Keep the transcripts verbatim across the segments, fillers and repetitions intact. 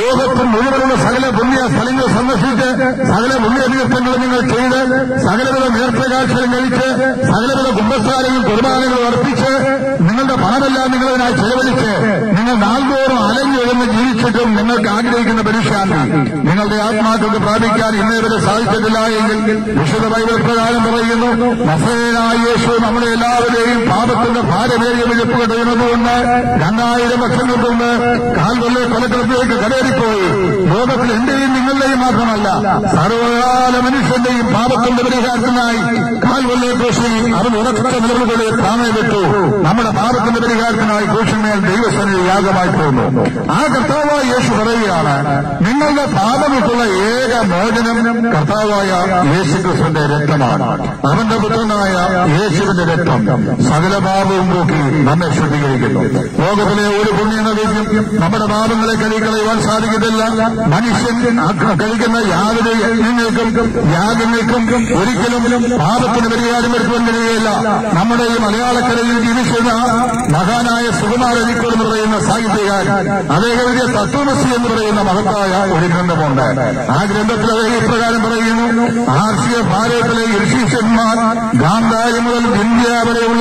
ലോകത്തിൽ മുഴുവനുള്ള സകല പുണ്യ സ്ഥലങ്ങൾ സന്ദർശിച്ച് സകല പുണ്യതീർത്ഥങ്ങളും നിങ്ങൾ ചെയ്ത് സകലവിധ നേർച്ചകാഴ്ചകളും കഴിച്ച് സകലവിധ കുംഭസാരങ്ങളും കുർബാനകളും അർപ്പിച്ച് നിങ്ങളുടെ പണമെല്ലാം നിങ്ങളതിനായി ചെലവഴിച്ച് നിങ്ങൾ നാൾതോറും അലഞ്ഞുഴന്ന് ജീവിച്ചിട്ടും നിങ്ങൾക്ക് ആഗ്രഹിക്കുന്ന പരിശാന്തി നിങ്ങളുടെ ആത്മാക്കൾക്ക് പ്രാപിക്കാൻ ഇന്നേവരെ സാധിച്ചിട്ടില്ല എങ്കിൽ വിശുദ്ധ ബൈബിൾ പ്രകാരം പറയുന്നു, നസറേയനായ യേശു നമ്മുടെ എല്ലാവരെയും പാപത്തിന്റെ ഭാരമേറിയ വിളിപ്പ് കഴിയുന്നതുകൊണ്ട് രണ്ടായിരം വർഷങ്ങൾക്ക് മുമ്പ് കാൽവല്ലെ കൊലക്കളത്തിലേക്ക് കടയേറിപ്പോയി. ലോകത്തിൽ എന്റെയും നിങ്ങളുടെയും മാത്രമല്ല സർവകാല മനുഷ്യന്റെയും പാപത്തിന്റെ പരിഹാരത്തിനായി കാൽവല്ലെ ക്രൂശിൽ അവൻ ഉറച്ച നിലവുകളെ താമേ വിട്ടു. നമ്മുടെ പാപത്തിന്റെ പരിഹാരത്തിനായി ക്രൂശിന്മേൽ ദൈവസേന യാഗമായി പോകുന്നു. ആ കർത്താവായ യേശു പറയുകയാണ്, നിങ്ങളുടെ പാപങ്ങൾക്കുള്ള ഏക മോചനം കർത്താവായ യേശു ക്രിസ്തുവിന്റെ രക്തമാണ്. അവന്റെ പുത്രനായ യേശുവിന്റെ രക്തം സകല പാപവും പോക്കി നമ്മെ ശുദ്ധീകരിക്കുന്നു. ലോകത്തിലെ ഒരു പുണ്യനദിക്കും നമ്മുടെ പാപങ്ങളെ കഴുകിക്കളയുവാൻ സാധിക്കത്തില്ല. മനുഷ്യൻ കഴിക്കുന്ന യാതൊരു യജ്ഞങ്ങൾക്കും യാഗങ്ങൾക്കും ഒരിക്കലും പാപത്തിന് പരിഹാരം വരുത്തുവാൻ കഴിയുകയില്ല. നമ്മുടെ ഈ മലയാളക്കരയിൽ ജീവിച്ചിരുന്ന മഹാനായ സുകുമാരനിക്കോട് എന്ന് പറയുന്ന സാഹിത്യകാരൻ അദ്ദേഹം എഴുതിയ തത്വമസി എന്ന് പറയുന്ന മഹത്തായ ഒരു ഗ്രന്ഥമുണ്ട്. ആ ഗ്രന്ഥത്തിൽ അദ്ദേഹം ഇപ്രകാരം പറയുന്നു, ആർഷിക ഭാരതത്തിലെ ഋഷീശന്മാർ ഗാന്ധാരി മുതൽ ഇന്ത്യ വരെയുള്ള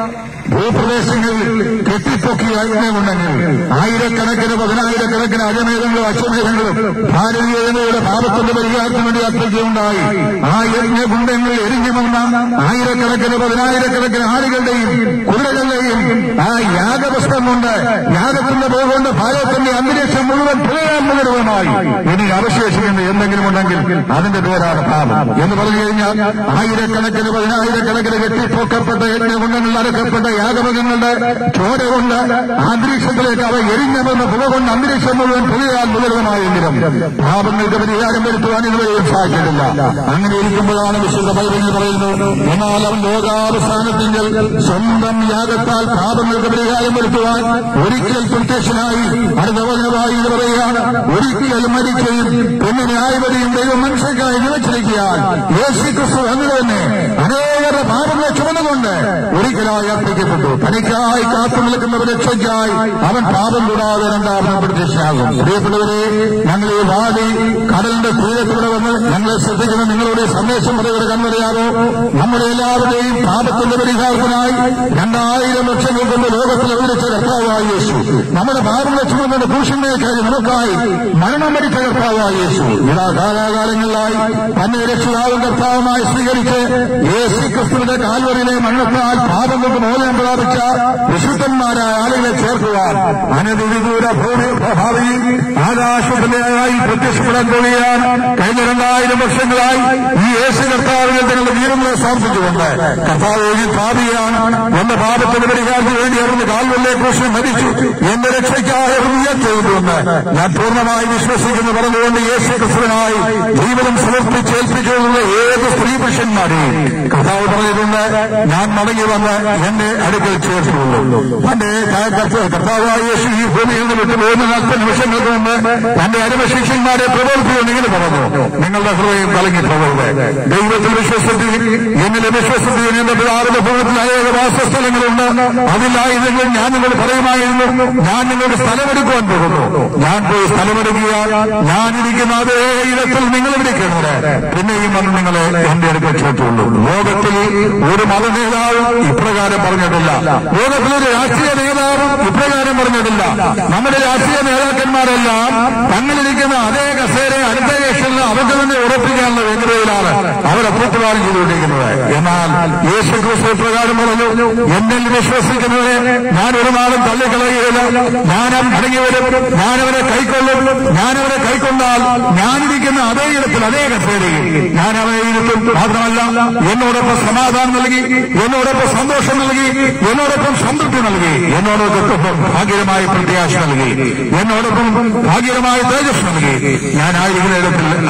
ഭൂപ്രദേശങ്ങളിൽ കെട്ടിപ്പൊക്കിയ യജ്ഞമുണ്ടെങ്കിൽ ആയിരക്കണക്കിന് പതിനായിരക്കണക്കിന് അജമേധങ്ങളും അശ്വമേധങ്ങളും ഭാരതീയ ജനതയുടെ പാപത്തിന്റെ പരിഹാരത്തിന് വേണ്ടി അർപ്പിക്കുകയുണ്ടായി. ആ യജ്ഞകുണ്ടങ്ങളിൽ എരിഞ്ഞു വന്ന ആയിരക്കണക്കിന് പതിനായിരക്കണക്കിന് ആളുകളുടെയും കുതിരകളുടെയും ആ യാഗപുഷ്പം കൊണ്ട് യാഗത്തിന്റെ പോകൊണ്ട് ഭാരതത്തിന്റെ അന്തരീക്ഷം മുഴുവൻ പ്രളയാത്മകരവുമായി ഇനി അവശേഷിക്കുന്ന എന്തെങ്കിലും ഉണ്ടെങ്കിൽ അതിന്റെ പേരാണ് പാപം എന്ന് പറഞ്ഞു കഴിഞ്ഞാൽ ആയിരക്കണക്കിന് പതിനായിരക്കണക്കിന് കെട്ടിപ്പൊക്കപ്പെട്ട യജ്ഞകുണ്ടങ്ങളിൽ അടക്കപ്പെട്ട യാഗമൃഗങ്ങളുടെ ചോര കൊണ്ട് അന്തരീക്ഷത്തിലേക്ക് അവ എരിഞ്ഞമെന്ന പുക കൊണ്ട് അന്തരീക്ഷം മുഴുവൻ പുകയാൻ മുതലമായെങ്കിലും പാപങ്ങൾക്ക് പരിഹാരം വരുത്തുവാൻ ഇതുവരെയും സാധിച്ചിട്ടില്ല. അങ്ങനെ ഇരിക്കുമ്പോഴാണ് വിശുദ്ധ ബൈബിളിൽ പറയുന്നത്, എന്നാൽ അവൻ ലോകാവസാനത്തിങ്കിൽ സ്വന്തം യാഗത്താൽ പാപങ്ങൾക്ക് പരിഹാരം വരുത്തുവാൻ ഒരിക്കൽ പ്രത്യക്ഷനായി അടുത്ത വചനമായി എന്ന് പറയുകയാണ്, ഒരിക്കൽ മരിക്കുകയും പിന്നെ ന്യായവതിയും ദൈവം മനുഷ്യർക്കായി നിലച്ചിരിക്കാൻ യേശു ക്രിസ്തു എന്ന് തന്നെ അനേകരുടെ പാപങ്ങളെ ചുമന്നുകൊണ്ട് ഒരിക്കലായി അർപ്പിക്കപ്പെട്ടു. തനിക്കായി കാത്തു നിൽക്കുന്നവർ രക്ഷയ്ക്കായി അവൻ പാപം കൂടാതെ രണ്ടാമത് പ്രത്യക്ഷനാകും. പ്രിയപ്പെട്ടവരെ, ഞങ്ങൾ ഈ വാടി കടലിന്റെ തീരത്തൂടെ വന്ന് ഞങ്ങളെ ശ്രദ്ധിക്കുന്ന നിങ്ങളുടെ സന്ദേശം പറയുന്നത് കൺവരയാറോ, നമ്മുടെ എല്ലാവരുടെയും പാപത്തിന്റെ പരിഹാരത്തിനായി രണ്ടായിരം വർഷങ്ങൾ കൊണ്ട് ലോകത്തിൽ അവതരിച്ച കർത്താവായ യേശു നമ്മുടെ പാപങ്ങളെ ചുമന്ന ഭൂഷണേക്കായി നമുക്കായി മരണം വരിച്ച കർത്താവായ യേശു ഇതാ കാലാകാലങ്ങളിലായി തന്നെ രക്ഷിതാവും കർത്താവുമായി സ്വീകരിച്ച് യേശു ക്രിസ്തുവിന്റെ കാൽവരിയിലെ മരണത്താൽ പാപങ്ങൾക്ക് മോചനം പ്രാപിച്ച വിശുദ്ധന്മാരായ ആളുകളെ ചേർക്കുവാൻ അനധിവിദൂര ഭൂമി ഭാവിയിൽ ആകാശത്തിലായി പ്രത്യക്ഷപ്പെടാൻ കഴിയാൻ കഴിഞ്ഞ രണ്ടായിരം വർഷങ്ങളായി ഈ യേശു കർത്താവിനെ തങ്ങളുടെ വീരങ്ങളെ സമർപ്പിച്ചുകൊണ്ട് കർത്താവ് ഈ ഭാവിയാണ് എന്റെ പാപത്തിന് പരിഹാരത്തിന് വേണ്ടി അവിടുന്ന് കാൽവല്ലെ ക്രൂശിൽ മരിച്ചു, എന്റെ രക്ഷയ്ക്കായി ഉയർത്തിയതുകൊണ്ട് ഞാൻ പൂർണ്ണമായി വിശ്വസിക്കുന്നു പറഞ്ഞുകൊണ്ട് യേശു ക്രിസ്തുവിനായി ജീവിതം സമർപ്പിച്ചേൽപ്പിച്ചുകൊണ്ടുള്ള ഏത് സ്ത്രീ പുരുഷന്മാരെയും കർത്താവ് പറഞ്ഞിട്ടുണ്ട്, ഞാൻ മടങ്ങി വന്ന് എന്റെ അടുക്കൽ ചേർത്തുള്ളൂ. തന്റെ കർത്താവായ യേശു ഈ ഭൂമിയിൽ നിന്ന് വിട്ടു പോകുന്ന നാൽപ്പത് നിമിഷങ്ങൾക്ക് മുമ്പ് തന്റെ അരമശിഷ്യന്മാരെ പ്രബോധിപ്പിച്ചുകൊണ്ട് ഇങ്ങനെ പറഞ്ഞു, നിങ്ങളുടെ ഹൃദയം കലങ്ങി പോകരുത്, ദൈവത്തിൽ വിശ്വസിക്കുകയും എന്നിലെ വിശ്വസിക്കുകയും എന്റെ പിതാവിന്റെ ഭൂമിത്തിൽ അനേക വാസസ്ഥലങ്ങളുണ്ട്, അതിലായിരുന്നെങ്കിൽ ഞാൻ നിങ്ങൾ പറയുമായിരുന്നു, ഞാൻ നിങ്ങളുടെ സ്ഥലമെടുക്കുവാൻ പോകുന്നു. ഞാൻ പോയി സ്ഥലമെടുക്കുകയാൽ ഞാനിരിക്കുന്ന അതേ ഇടത്തിൽ നിങ്ങൾ ഇരിക്കുന്നത് പിന്നെയും വന്ന് നിങ്ങളെ എന്റെ അടുക്കൽ ചേർത്തുള്ളൂ. ലോകത്തിൽ ഒരു മത നേതാവും ഇപ്രകാരം പറഞ്ഞിട്ടില്ല, ലോകത്തിലൊരു രാഷ്ട്രീയ നേതാവും ഇപ്രകാരം പറഞ്ഞിട്ടില്ല. നമ്മുടെ രാഷ്ട്രീയ നേതാക്കന്മാരെല്ലാം തങ്ങളിരിക്കുന്ന അതേ കസേര അടുത്ത ഇലക്ഷനിൽ അവർക്ക് തന്നെ ഉറപ്പിക്കാനുള്ള വ്യഗ്രതയിലാണ് അവരെ പൂട്ടുപാലം ചെയ്തുകൊണ്ടിരിക്കുന്നത്. എന്നാൽ യേശു ക്രിസ്തു പ്രകാരം പറഞ്ഞു, എന്നിൽ വിശ്വസിക്കുന്നവരെ ഞാൻ ഒരു നാളും തള്ളിക്കളയുകയില്ല, ഞാൻ മടങ്ങി വരും, ഞാനവരെ കൈക്കൊള്ളും, ഞാനവരെ കൈക്കൊണ്ടാൽ ഞാനിരിക്കുന്ന അതേ ഇടത്തിൽ അതേ കസേരയിൽ ഞാൻ അവരെ ഇരുത്തും. മാത്രമല്ല എന്നോടൊപ്പം സമാധാനം നൽകി, എന്നോടൊപ്പം സന്തോഷം നൽകി, എന്നോടൊപ്പം സംതൃപ്തി നൽകി, എന്നോടൊപ്പം ഭാഗ്യമായ പ്രത്യാശ നൽകി, എന്നോടൊപ്പം ഭാഗ്യമായ തേജസ് നൽകി. ഞാനായിരിക്കുന്ന ഇടത്തിൽ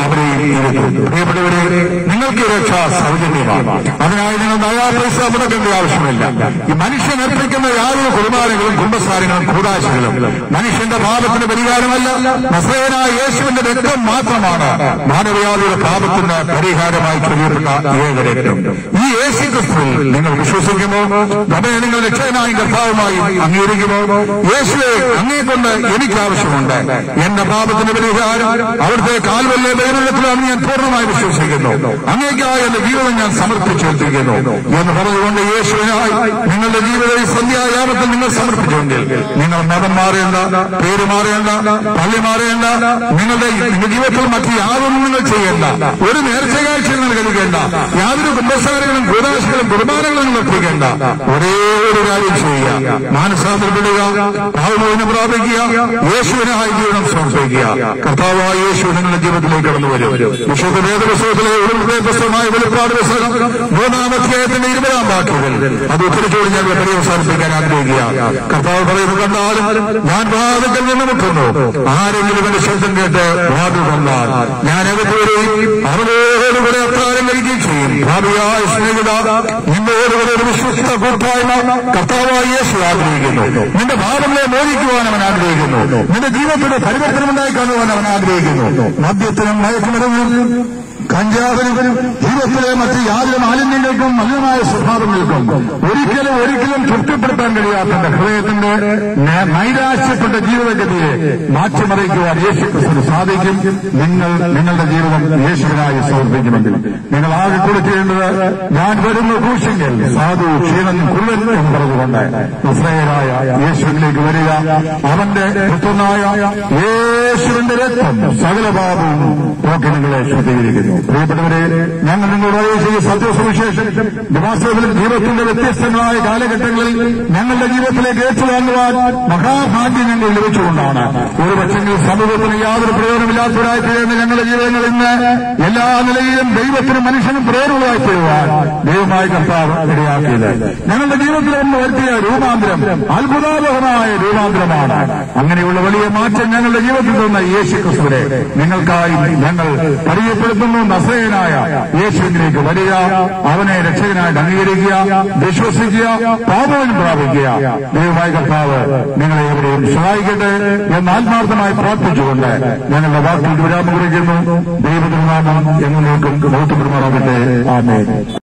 അവരെയും ഇരുത്തുന്നു. പ്രിയപ്പെട്ടവരെ, നിങ്ങൾക്ക് രക്ഷ സൗജന്യമാണ്. അതിനായി നിങ്ങൾ നയാ പൈസ മുടക്കേണ്ട ആവശ്യമില്ല. ഈ മനുഷ്യൻ അർപ്പിക്കുന്ന യാതൊരു കുർബാനകളും കുമ്പസാരങ്ങളും കൂടാശകളും മനുഷ്യന്റെ പാപത്തിന് പരിഹാരമല്ല. നസറേയനായ യേശുവിന്റെ രക്തം മാത്രമാണ് മാനവയാതിയുടെ പാപത്തിന് പരിഹാരമായി ചൊല്ലപ്പെട്ട ഏക രക്തം. ഈ യേശു ക്രിസ്തുവിൽ നിങ്ങൾ വിശ്വസിക്കുമോ? നമ്മെ നിങ്ങൾ രക്ഷകനായും കർത്താവുമായി അംഗീകരിക്കുമോ? യേശുവെ, അങ്ങേക്കൊണ്ട് എനിക്ക് ആവശ്യമുണ്ട്. എന്റെ പാപത്തിന് പരിഹാരം അവിടുത്തെ കാൽവല്ലെ ദൈവത്തിലാണ് ഞാൻ പൂർണ്ണമായി വിശ്വസിക്കുന്നു. അങ്ങേക്കായി എന്റെ ജീവിതം ഞാൻ സമർപ്പിച്ചേൽപ്പിക്കുന്നു എന്ന് പറഞ്ഞുകൊണ്ട് യേശുവിനായി നിങ്ങളുടെ ജീവിത സന്ധ്യായാമത്തിൽ നിങ്ങൾ സമർപ്പിച്ചുവെങ്കിൽ നിങ്ങൾ മതം മാറേണ്ട, പേര് മാറേണ്ട, പള്ളി മാറേണ്ട, നിങ്ങളുടെ ജീവിതത്തിൽ മറ്റ് യാതൊന്നും നിങ്ങൾ ചെയ്യേണ്ട, ഒരു നേർച്ചകാഴ്ച നിങ്ങൾ കഴിക്കേണ്ട, യാതൊരു കുമ്പസാരങ്ങളും കൂടാശകളും കുർബാനകളും നിങ്ങൾ അർപ്പിക്കേണ്ട. ഒരേ ഒരു കാര്യം ചെയ്യുക, മാനസാന്തരപ്പെടുക, പാവമോചനം പ്രാപിക്കുക, യേശുവിനായി ജീവിതം സമർപ്പിക്കുക. കർത്താവായ യേശു നിങ്ങളുടെ ജീവിതത്തിലേക്ക് കടന്നു വരും. വിശുദ്ധ വേദപുസ്തകത്തിലെ ഒരു പുസ്തകമായ വെളിപ്പാട് പുസ്തകം മൂന്നാം അധ്യായത്തിന്റെ ഇരുപതാം വാക്യത്തിൽ അത് ഉത്തരിച്ചോട് ഞാൻ പര്യവസാനിപ്പിക്കാൻ ആഗ്രഹിക്കുക. കർത്താവ് പറയുന്നു, കണ്ടാലും ഞാൻ വാതിൽക്കൽ നിന്ന് മുട്ടുന്നു, ആരെങ്കിലും എന്റെ ശബ്ദം കേട്ട് വാതിൽ വന്നാൽ ഞാൻ അകത്ത് വരികയും അവരോടുകൂടെ അത്താഴം കഴിക്കുകയും ചെയ്യും. ഭാവിയായ സ്നേഹിത, നിന്നോടുകൂടെ ഒരു വിശ്വസ്ത കൂട്ടായ്മ കർത്താവായ യേശു ആഗ്രഹിക്കുന്നു. നിന്റെ ഭാവങ്ങളെ മോചിക്കുവാൻ അവൻ ആഗ്രഹിക്കുന്നു. നിന്റെ ജീവിതത്തിന്റെ പരിവർത്തനമുണ്ടായി കാണുവാൻ അവൻ ആഗ്രഹിക്കുന്നു. മദ്യത്തിനും മയക്കുമരുന്നിനും കഞ്ചാവിനും ജീവിതത്തിലെ മറ്റ് യാതൊരു മാലിന്യങ്ങൾക്കും മലിനമായ സ്വഭാവങ്ങൾക്കും ഒരിക്കലും ഒരിക്കലും തൃപ്തിപ്പെടുത്താൻ കഴിയാത്ത ഹൃദയത്തിന്റെ നൈരാശ്യപ്പെട്ട ജീവിതഗതിയെ മാറ്റിമറിക്കുവാൻ യേശു ക്രിസ്തുവിന് സാധിക്കും. നിങ്ങൾ നിങ്ങളുടെ ജീവിതം യേശുവിനായി സമർപ്പിക്കുമെങ്കിൽ നിങ്ങൾ ആകെ കൊടുക്കേണ്ടത്, ഞാൻ വരുന്ന ക്രൂശിങ്കിൽ സാധു ക്ഷീണം കുള്ളൻ എന്ന് പറഞ്ഞുകൊണ്ട് ഇസ്രായേലായ യേശുവിലേക്ക് വരിക. അവന്റെ പുത്രനായ യേശുവിന്റെ രക്തം സകല പാപവും പോക്കി നിങ്ങളെ ശുദ്ധീകരിക്കുന്നു. പ്രിയപ്പെട്ടവരെ, ഞങ്ങൾ നിങ്ങളോട് അറിയിച്ച സത്യസുവിശേഷം വാസ്തവത്തിൽ ജീവിതത്തിന്റെ വ്യത്യസ്തങ്ങളായ കാലഘട്ടങ്ങളിൽ ഞങ്ങളുടെ ജീവിതത്തിലേക്ക് ഏറ്റുവാങ്ങുവാൻ മഹാഭാഗ്യം ഞങ്ങൾ ലഭിച്ചുകൊണ്ടാണ്. ഒരു പക്ഷെങ്കിൽ സമൂഹത്തിന് യാതൊരു പ്രയോജനമില്ലാത്തവരായി തീരുന്ന ഞങ്ങളുടെ ജീവിതങ്ങൾ ഇന്ന് എല്ലാ നിലയിലും ദൈവത്തിനും മനുഷ്യനും പ്രയോജനമായി തീരുവാൻ ദൈവമായ കർത്താവ് ഇടയാക്കിയത്. ഞങ്ങളുടെ ജീവിതത്തിൽ ഒന്ന് വരുത്തിയ രൂപാന്തരം അത്ഭുതാവഹമായ രൂപാന്തരമാണ്. അങ്ങനെയുള്ള വലിയ മാറ്റം ഞങ്ങളുടെ ജീവിതത്തിൽ തന്ന യേശു ക്രിസ്തുവിനെ നിങ്ങൾക്കായി ഞങ്ങൾ പരിചയപ്പെടുത്തുന്നു. നസറേയനായ യേശുവിലേക്ക് വരിക, അവനെ രക്ഷകനായിട്ട് അംഗീകരിക്കുക, വിശ്വസിക്കുക, പാപവും പ്രാപിക്കുക. ദൈവമായ കർത്താവ് നിങ്ങളെ എവിടെയും സഹായിക്കട്ടെ എന്ന് ആത്മാർത്ഥമായി പ്രാർത്ഥിച്ചുകൊണ്ട് ഞങ്ങളുടെ വാക്കിൽ വിരാമം കുറിക്കുന്നു. ദൈവത്തിനാമം എന്നേക്കും ബഹുത്തപ്പെടുമാറാകട്ടെ. ആമേൻ.